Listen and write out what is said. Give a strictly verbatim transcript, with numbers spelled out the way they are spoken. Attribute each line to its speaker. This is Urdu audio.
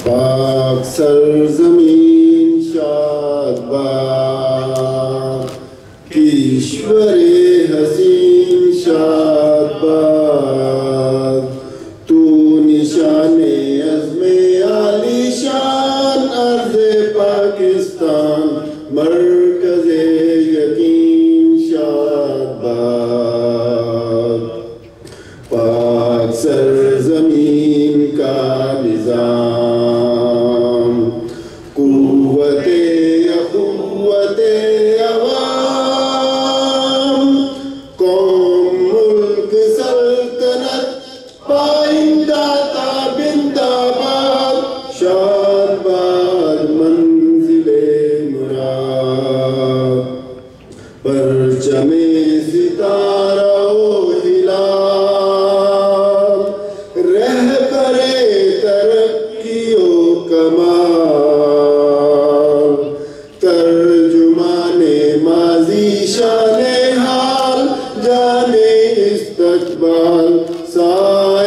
Speaker 1: پاک سرزمین شاد باد، کشور حسین شاد باد، تو نشان عزم عالی شان ارض پاکستان، مرکز یقین شاد باد، پاک سرزمین کا نظام، قوت اخوت عوام، قوم ملک سلطنت پائندہ تابند آباد، شاد باد منزل مراد، پرچم ستارہ و ہلال، رہبر ترقی و کمال، ترجمان ماضی شان حال، جان استقبال، سال